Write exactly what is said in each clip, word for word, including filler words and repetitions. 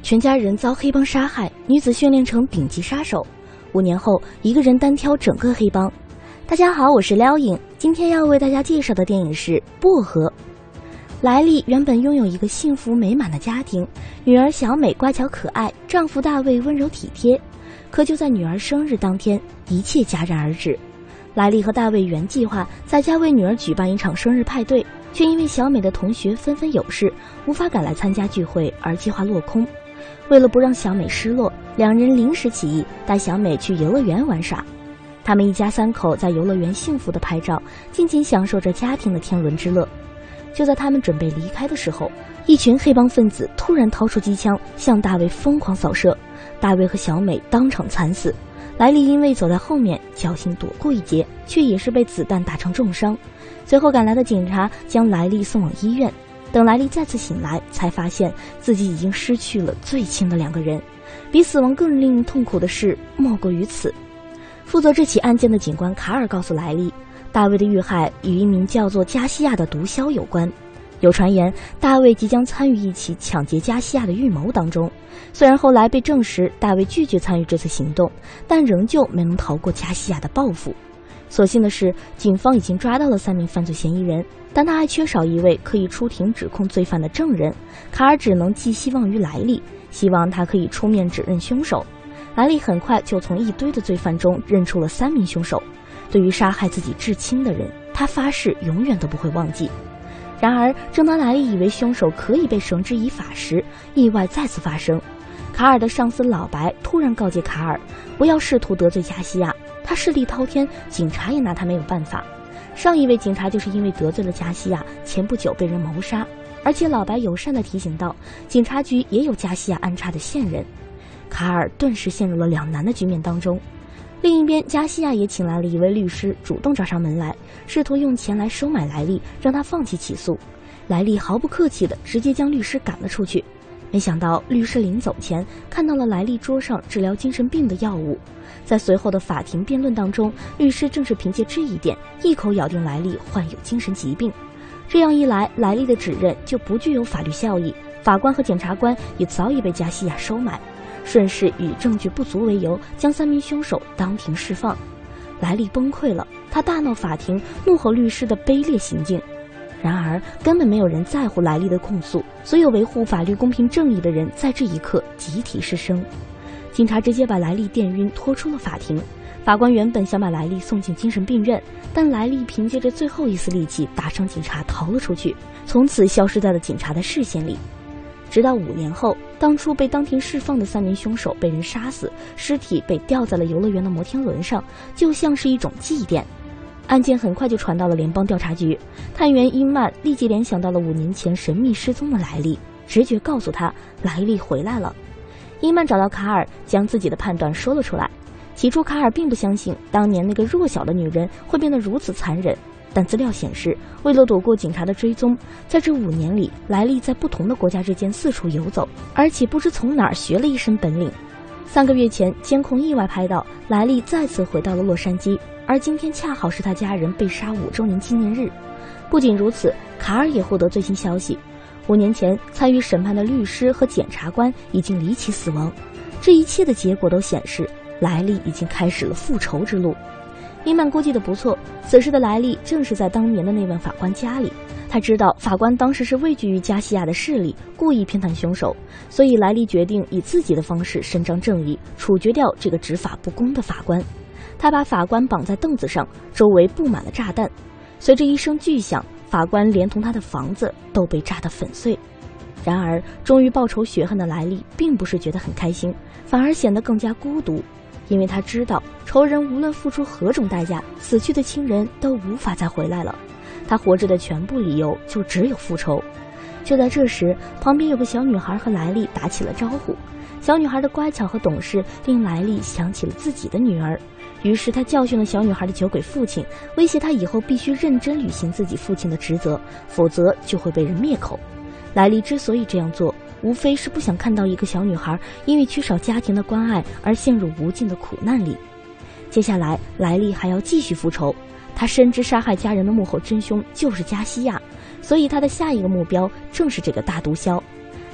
全家人遭黑帮杀害，女子训练成顶级杀手。五年后，一个人单挑整个黑帮。大家好，我是撩影，今天要为大家介绍的电影是《薄荷》。莱莉原本拥有一个幸福美满的家庭，女儿小美乖巧可爱，丈夫大卫温柔体贴。可就在女儿生日当天，一切戛然而止。莱莉和大卫原计划在家为女儿举办一场生日派对，却因为小美的同学纷纷有事，无法赶来参加聚会，而计划落空。为了不让小美失落，两人临时起意带小美去游乐园玩耍。他们一家三口在游乐园幸福地拍照，尽情享受着家庭的天伦之乐。就在他们准备离开的时候，一群黑帮分子突然掏出机枪，向大卫疯狂扫射，大卫和小美当场惨死。莱莉因为走在后面，侥幸躲过一劫，却也是被子弹打成重伤。随后赶来的警察将莱莉送往医院。等莱莉再次醒来，才发现自己已经失去了最亲的两个人。比死亡更令人痛苦的事莫过于此。负责这起案件的警官卡尔告诉莱莉，大卫的遇害与一名叫做加西亚的毒枭有关。有传言大卫即将参与一起抢劫加西亚的预谋当中。虽然后来被证实大卫拒绝参与这次行动，但仍旧没能逃过加西亚的报复。所幸的是，警方已经抓到了三名犯罪嫌疑人，但他还缺少一位可以出庭指控罪犯的证人。卡尔只能寄希望于莱莉，希望他可以出面指认凶手。莱莉很快就从一堆的罪犯中认出了三名凶手。对于杀害自己至亲的人，他发誓永远都不会忘记。然而，正当莱莉以为凶手可以被绳之以法时，意外再次发生。卡尔的上司老白突然告诫卡尔，不要试图得罪加西亚，他势力滔天，警察也拿他没有办法。上一位警察就是因为得罪了加西亚，前不久被人谋杀。而且老白友善地提醒道，警察局也有加西亚安插的线人。卡尔顿时陷入了两难的局面当中。另一边，加西亚也请来了一位律师，主动找上门来，试图用钱来收买莱莉，让她放弃起诉。莱莉毫不客气地直接将律师赶了出去。没想到律师临走前看到了莱莉桌上治疗精神病的药物，在随后的法庭辩论当中，律师正是凭借这一点一口咬定莱莉患有精神疾病。这样一来，莱莉的指认就不具有法律效益，法官和检察官也早已被加西亚收买，顺势以证据不足为由将三名凶手当庭释放。莱莉崩溃了，她大闹法庭，怒吼律师的卑劣行径。然而根本没有人在乎莱莉的控诉，所有维护法律公平正义的人在这一刻集体失声。警察直接把莱莉电晕拖出了法庭。法官原本想把莱莉送进精神病院，但莱莉凭借着最后一丝力气打伤警察逃了出去，从此消失在了警察的视线里。直到五年后，当初被当庭释放的三名凶手被人杀死，尸体被吊在了游乐园的摩天轮上，就像是一种祭奠。案件很快就传到了联邦调查局，探员伊曼立即联想到了五年前神秘失踪的莱莉，直觉告诉他莱莉回来了。伊曼找到卡尔，将自己的判断说了出来。起初卡尔并不相信当年那个弱小的女人会变得如此残忍，但资料显示，为了躲过警察的追踪，在这五年里，莱莉在不同的国家之间四处游走，而且不知从哪儿学了一身本领。三个月前，监控意外拍到莱莉再次回到了洛杉矶，而今天恰好是他家人被杀五周年纪念日。不仅如此，卡尔也获得最新消息，五年前参与审判的律师和检察官已经离奇死亡。这一切的结果都显示，莱莉已经开始了复仇之路。伊曼估计的不错，此时的莱莉正是在当年的那位法官家里。他知道法官当时是畏惧于加西亚的势力，故意偏袒凶手，所以莱莉决定以自己的方式伸张正义，处决掉这个执法不公的法官。他把法官绑在凳子上，周围布满了炸弹。随着一声巨响，法官连同他的房子都被炸得粉碎。然而，终于报仇雪恨的莱莉并不是觉得很开心，反而显得更加孤独，因为他知道仇人无论付出何种代价，死去的亲人都无法再回来了。他活着的全部理由就只有复仇。就在这时，旁边有个小女孩和莱莉打起了招呼。小女孩的乖巧和懂事令莱莉想起了自己的女儿，于是他教训了小女孩的酒鬼父亲，威胁他以后必须认真履行自己父亲的职责，否则就会被人灭口。莱莉之所以这样做，无非是不想看到一个小女孩因为缺少家庭的关爱而陷入无尽的苦难里。接下来，莱莉还要继续复仇。他深知杀害家人的幕后真凶就是加西亚，所以他的下一个目标正是这个大毒枭。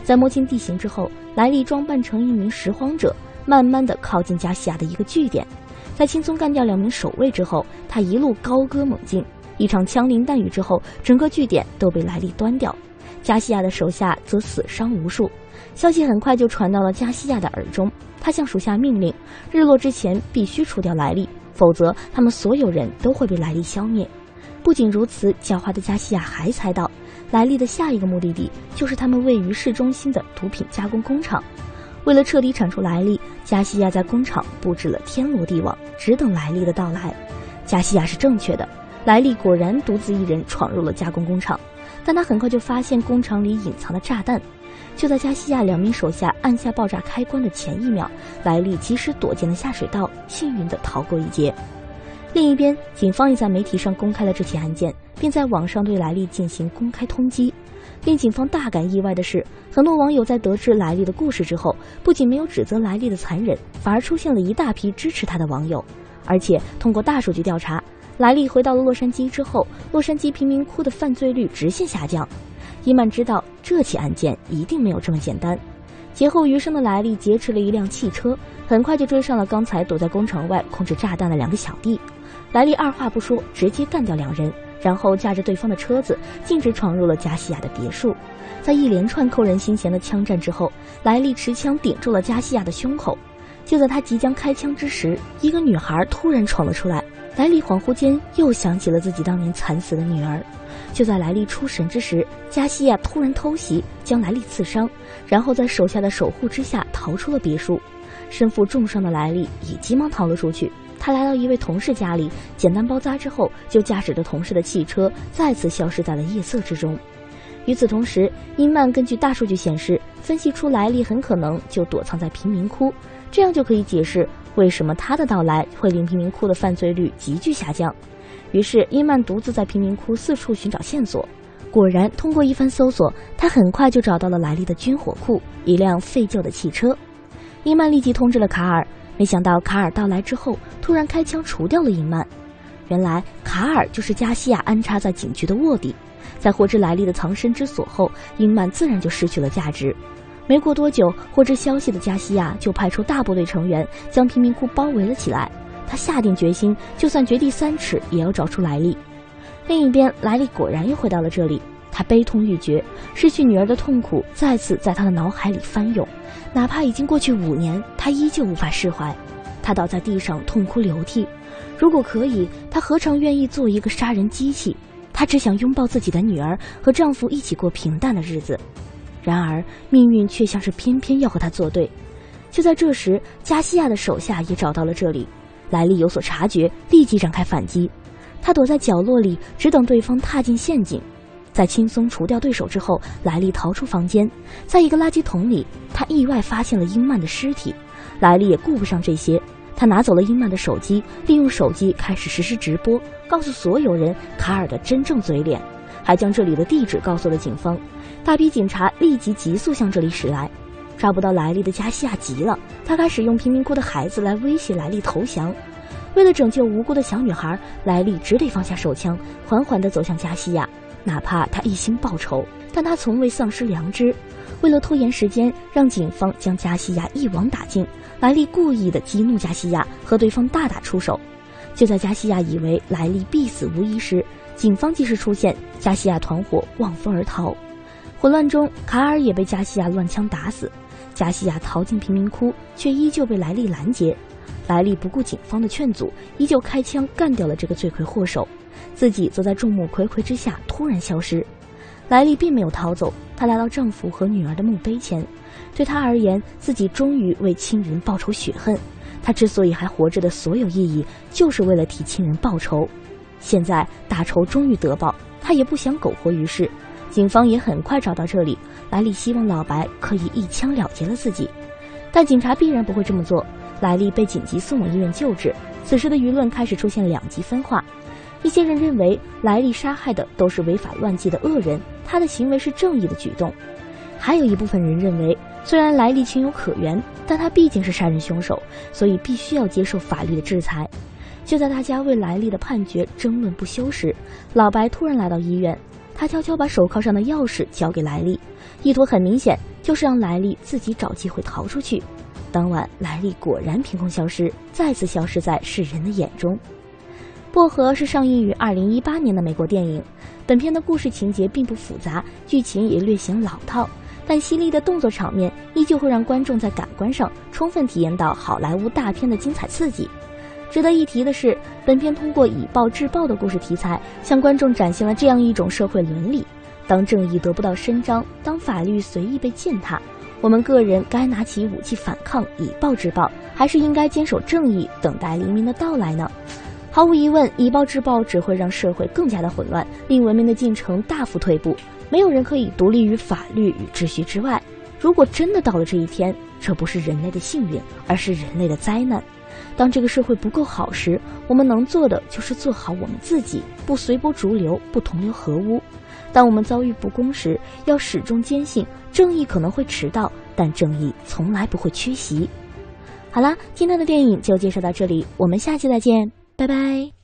在摸清地形之后，莱利装扮成一名拾荒者，慢慢地靠近加西亚的一个据点。在轻松干掉两名守卫之后，他一路高歌猛进。一场枪林弹雨之后，整个据点都被莱利端掉，加西亚的手下则死伤无数。消息很快就传到了加西亚的耳中，他向属下命令，日落之前必须除掉莱利，否则他们所有人都会被莱利消灭。不仅如此，狡猾的加西亚还猜到，莱利的下一个目的地就是他们位于市中心的毒品加工工厂。为了彻底铲除莱利，加西亚在工厂布置了天罗地网，只等莱利的到来。加西亚是正确的，莱利果然独自一人闯入了加工工厂，但他很快就发现工厂里隐藏的炸弹。就在加西亚两名手下按下爆炸开关的前一秒，莱利及时躲进了下水道，幸运地逃过一劫。另一边，警方也在媒体上公开了这起案件，并在网上对莱利进行公开通缉。令警方大感意外的是，很多网友在得知莱利的故事之后，不仅没有指责莱利的残忍，反而出现了一大批支持他的网友。而且通过大数据调查，莱利回到了洛杉矶之后，洛杉矶贫民窟的犯罪率直线下降。伊曼知道这起案件一定没有这么简单。劫后余生的莱利劫持了一辆汽车，很快就追上了刚才躲在工厂外控制炸弹的两个小弟。莱利二话不说，直接干掉两人，然后驾着对方的车子径直闯入了加西亚的别墅。在一连串扣人心弦的枪战之后，莱利持枪顶住了加西亚的胸口。就在他即将开枪之时，一个女孩突然闯了出来。莱利恍惚间又想起了自己当年惨死的女儿。就在莱利出神之时，加西亚突然偷袭，将莱利刺伤，然后在手下的守护之下逃出了别墅。身负重伤的莱利也急忙逃了出去。他来到一位同事家里，简单包扎之后，就驾驶着同事的汽车再次消失在了夜色之中。与此同时，英曼根据大数据显示，分析出莱利很可能就躲藏在贫民窟，这样就可以解释为什么他的到来会令贫民窟的犯罪率急剧下降。于是英曼独自在贫民窟四处寻找线索，果然通过一番搜索，他很快就找到了莱利的军火库，一辆废旧的汽车。英曼立即通知了卡尔，没想到卡尔到来之后，突然开枪除掉了英曼。原来卡尔就是加西亚安插在警局的卧底。在获知莱利的藏身之所后，英曼自然就失去了价值。没过多久，获知消息的加西亚就派出大部队成员将贫民窟包围了起来。他下定决心，就算掘地三尺也要找出莱利。另一边，莱利果然又回到了这里，他悲痛欲绝，失去女儿的痛苦再次在他的脑海里翻涌。哪怕已经过去五年，他依旧无法释怀。他倒在地上痛哭流涕。如果可以，他何尝愿意做一个杀人机器？她只想拥抱自己的女儿，和丈夫一起过平淡的日子。然而命运却像是偏偏要和她作对。就在这时，加西亚的手下也找到了这里。莱利有所察觉，立即展开反击。他躲在角落里，只等对方踏进陷阱。在轻松除掉对手之后，莱利逃出房间，在一个垃圾桶里，他意外发现了英曼的尸体。莱利也顾不上这些，他拿走了英曼的手机，利用手机开始实时直播，告诉所有人卡尔的真正嘴脸，还将这里的地址告诉了警方。大批警察立即急速向这里驶来。抓不到莱利的加西亚急了，他开始用贫民窟的孩子来威胁莱利投降。为了拯救无辜的小女孩，莱利只得放下手枪，缓缓地走向加西亚。哪怕他一心报仇，但他从未丧失良知。为了拖延时间，让警方将加西亚一网打尽，莱利故意地激怒加西亚，和对方大打出手。就在加西亚以为莱利必死无疑时，警方及时出现，加西亚团伙望风而逃。混乱中，卡尔也被加西亚乱枪打死。加西亚逃进贫民窟，却依旧被莱利拦截。莱利不顾警方的劝阻，依旧开枪干掉了这个罪魁祸首，自己则在众目睽睽之下突然消失。莱利并没有逃走，她来到丈夫和女儿的墓碑前。对她而言，自己终于为亲人报仇雪恨。她之所以还活着的所有意义，就是为了替亲人报仇。现在大仇终于得报，她也不想苟活于世。警方也很快找到这里，莱利希望老白可以一枪了结了自己，但警察必然不会这么做。莱利被紧急送往医院救治。此时的舆论开始出现两极分化，一些人认为莱利杀害的都是违法乱纪的恶人，他的行为是正义的举动。还有一部分人认为，虽然莱利情有可原，但他毕竟是杀人凶手，所以必须要接受法律的制裁。就在大家为莱利的判决争论不休时，老白突然来到医院。他悄悄把手铐上的钥匙交给莱利，意图很明显， 就是让莱利自己找机会逃出去。当晚，莱利果然凭空消失，再次消失在世人的眼中。薄荷是上映于二零一八年的美国电影，本片的故事情节并不复杂，剧情也略显老套，但犀利的动作场面依旧会让观众在感官上充分体验到好莱坞大片的精彩刺激。值得一提的是，本片通过以暴制暴的故事题材，向观众展现了这样一种社会伦理：当正义得不到伸张，当法律随意被践踏，我们个人该拿起武器反抗，以暴制暴，还是应该坚守正义，等待黎明的到来呢？毫无疑问，以暴制暴只会让社会更加的混乱，令文明的进程大幅退步。没有人可以独立于法律与秩序之外。如果真的到了这一天，这不是人类的幸运，而是人类的灾难。当这个社会不够好时，我们能做的就是做好我们自己，不随波逐流，不同流合污。当我们遭遇不公时，要始终坚信正义可能会迟到，但正义从来不会缺席。好啦，今天的电影就介绍到这里，我们下期再见，拜拜。